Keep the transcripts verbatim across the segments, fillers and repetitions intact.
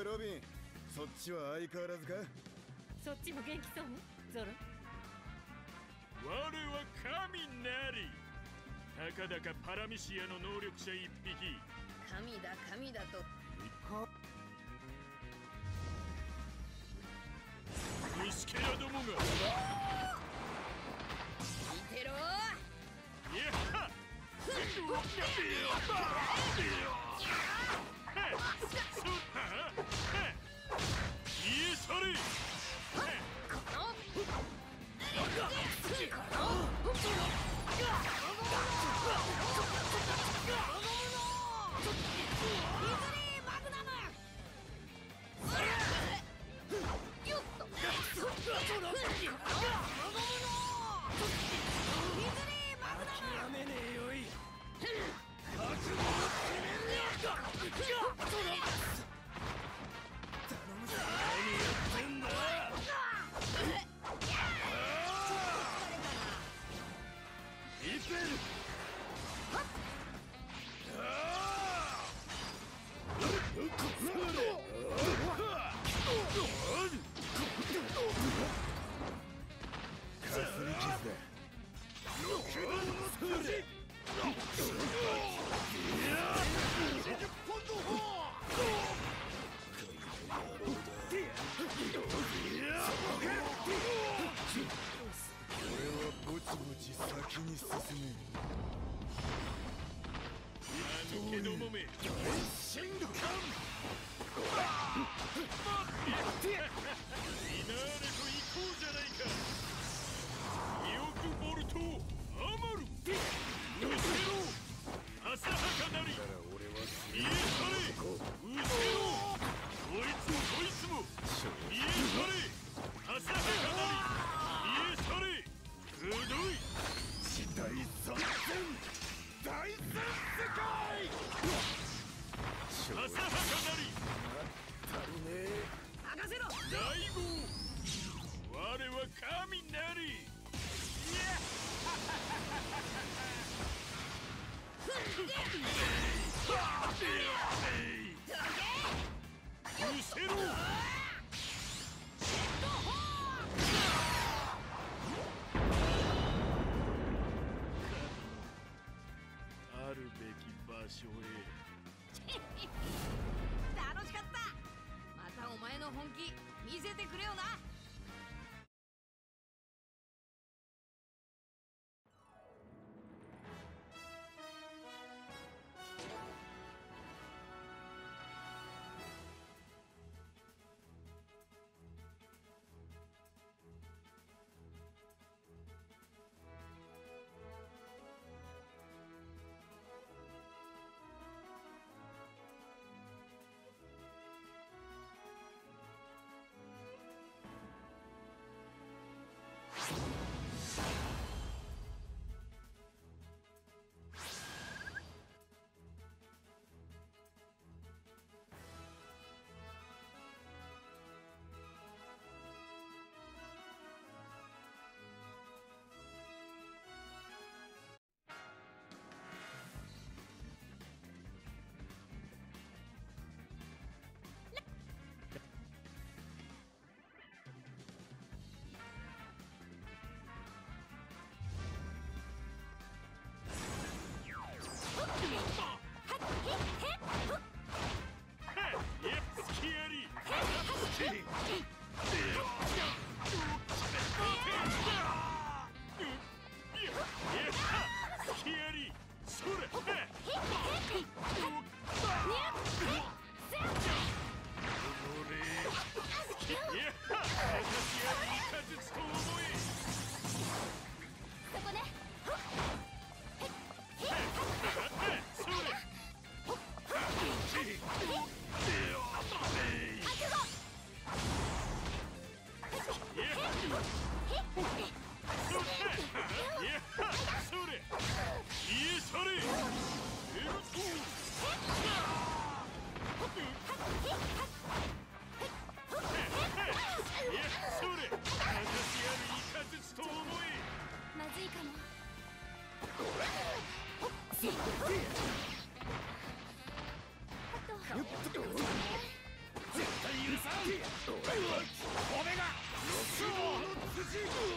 おいロビン、そっちは相変わらずか？ そっちも元気そうゾロ。 我は神なり。たかだかパラミシアの能力者一匹。 神だ神だと虫けらどもが見てろ。 いやっ家それ。 やめねえよい。俺はぼちぼち先に進め。 間抜けどもめ。 シンドカン。 フィナーレと行こうじゃないか。イオクボルトアマル抜けろ浅はかなり。見えたれ失せろ。こいつもこいつも見えたれ浅はかなり。見えたれくどい第三戦第三世界。 浅はかなり足りねえ。 任せろ。 大悟我は神なり。いやうせろ。あるべき場所へ。 楽しかった。またお前の本気見せてくれよな。 まずいかも。あと許さん。俺が六道の辻。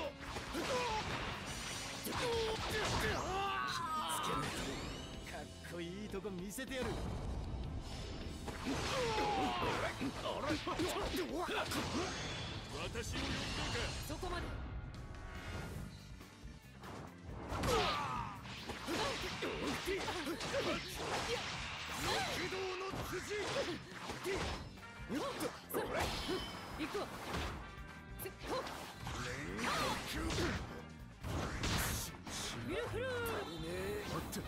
かっこいいとこ見せてやる。 私を呼んだか。 そこまで。 六道の辻。 それ行くわ。せっほっミルフルーステ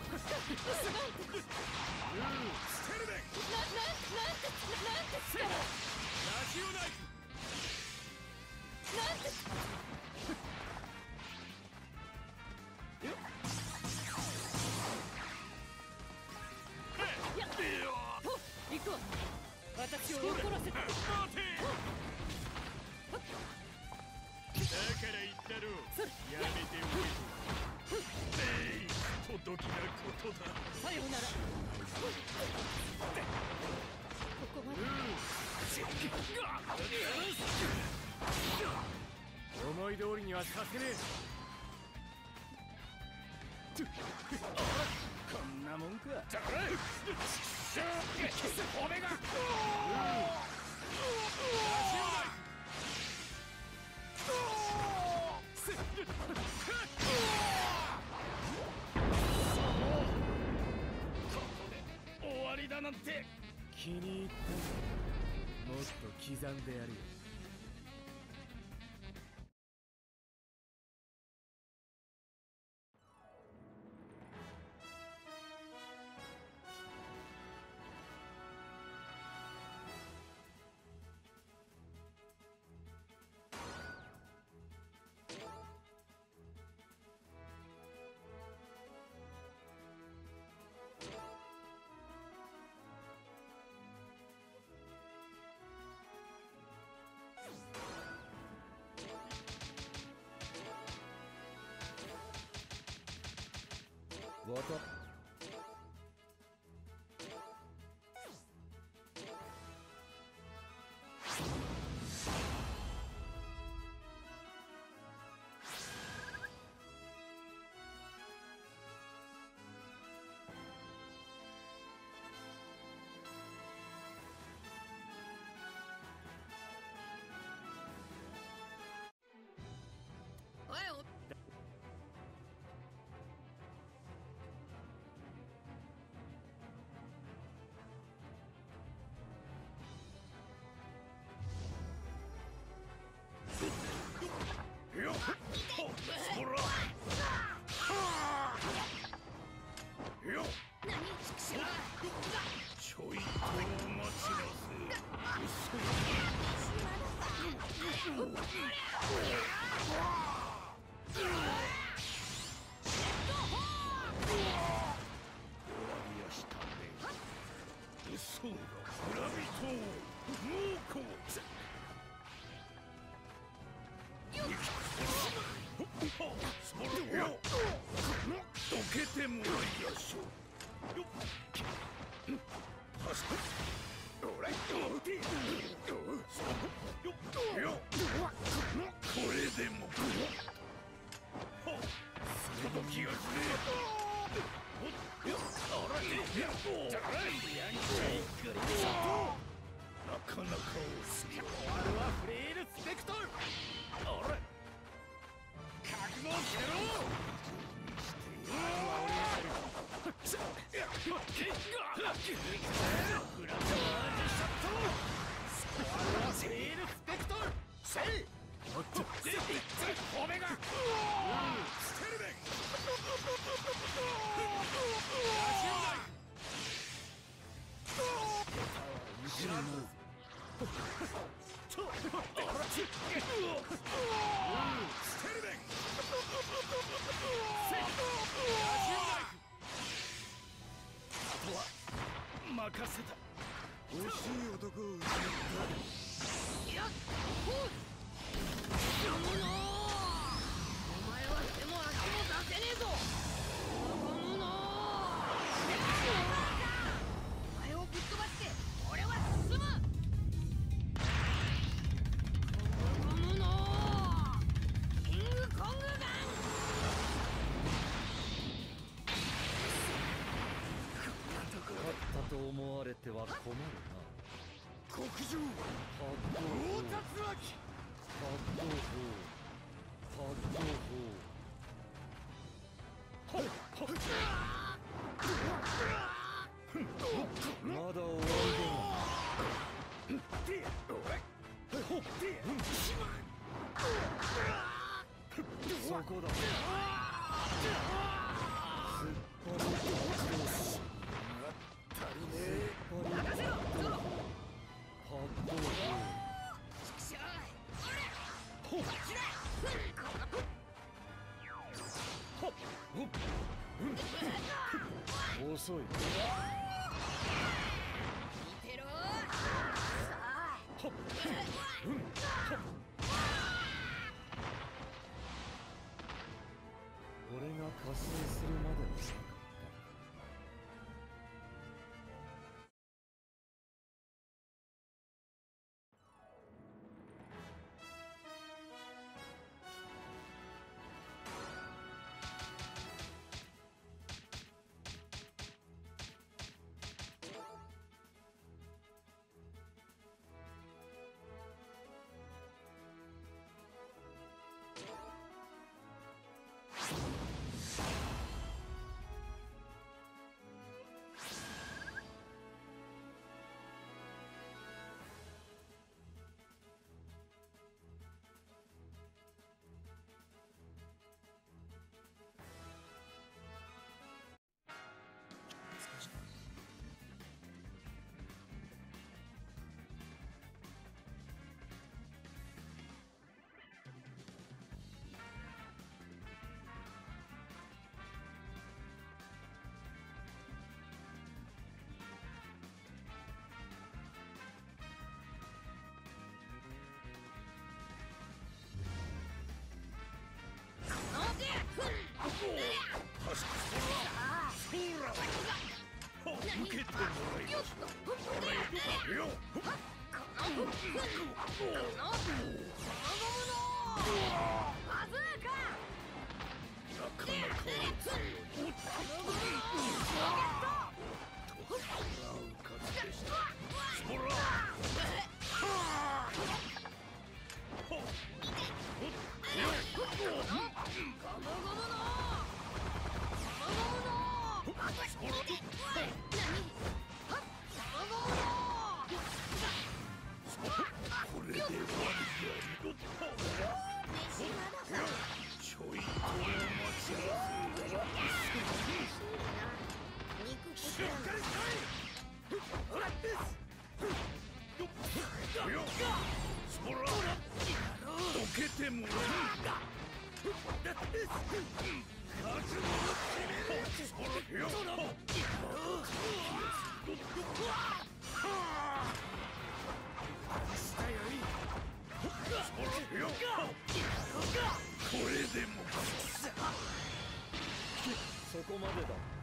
ルベン。 な、な、なんて、なんて力。 ラジオナイフ。 なんて。やっほっ行くわ。私を怒らせて。 待て。だから言ったろう。 それやめておけと。えい、不届きなことだ。 さようなら。ここまで。 思い通りにはさせねえ。こんなもんか。俺が。終わりだなんて。気に入った。もっと刻んでやるよ。わたおいおよっほそらよっ何ちちょいとお待ちなせ。嘘だ村人猛虎。それよどけてもらいやしょう。よっ確かに俺よっよっこれでも届きやすねえ。よっあらねえやっじゃらいなかなかおすぎる。あれはフレイルスペクトル。あれ覚悟を決めろ。 そこだ。遅い。 見てろ。 俺が加勢するまではなかった。受けてもらいました。どけてもらう。これでもそこまでだ。